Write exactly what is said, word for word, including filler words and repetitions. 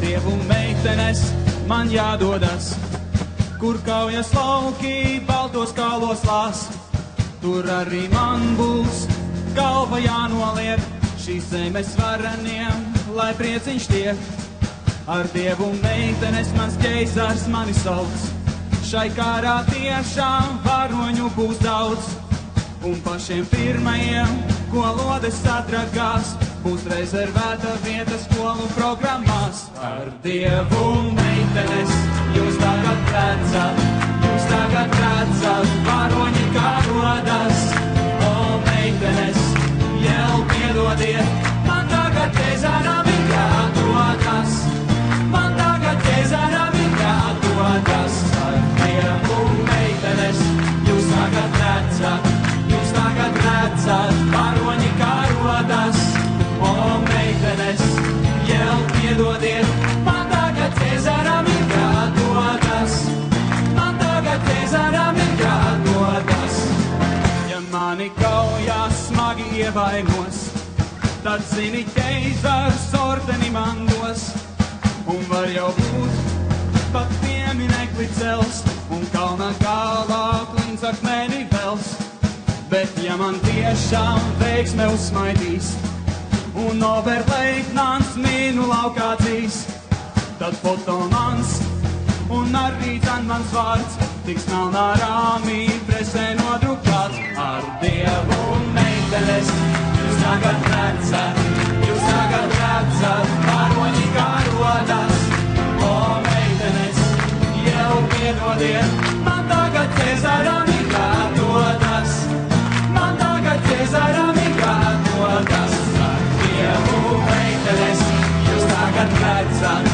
dievu meitenes man jādodas, kur kaujas lauki baltos kalos lās. Tur arī man būs galva jānoliek šīs zemes vareniem, lai prieciņš tiek. Ar dievu meitenes mans ķeizars mani sauc, šai kārā tiešām varoņu būs daudz. Un pašiem pirmajiem, ko lodes sadragās, būs rezervēta vieta skolu programmās. Ar dievu meitenes jūs tagad redzat, jūs tagad redzat, varoņi kā rodas. O meitenes, jau piedodiet, man tagad ķeizaram ir jādodas, man tagad ķeizaram ir jādodas. Ar dievu meitenes jūs tagad redzat, jūs tagad redzat, varoņi kā rodas. O meitenes, jau piedodiet, man tagad ķeizaram ir jādodas, man tagad ķeizaram ir jādodas. Ja mani kaujās smagi ievainos, tad zini ķeizars ordeni man dos. Un var jau būt pat pieminekli cels, un kalna galā klints akmeni vels. Bet ja man tiešām veiksme uzsmaidīs, un oberleitnants mīnu laukā dzīs, tad foto mans un arī tan mans vārds tiks melnā rāmī presē nodrukāts. Ar dievu meitenes jūs tagad redzat, jūs tagad redzat, varoņi kā rodas. O meitenes, jau piedodiet, man tagad ķeizaram ir jādodas, man tagad ķeizaram ir jādodas. Ar dievu meitenes jūs tagad redzat,